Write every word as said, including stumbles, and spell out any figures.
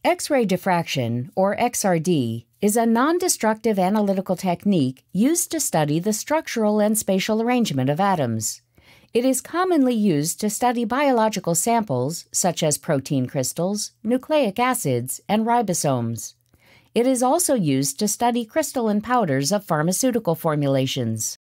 X-ray diffraction, or X R D, is a non-destructive analytical technique used to study the structural and spatial arrangement of atoms. It is commonly used to study biological samples such as protein crystals, nucleic acids, and ribosomes. It is also used to study crystalline powders of pharmaceutical formulations.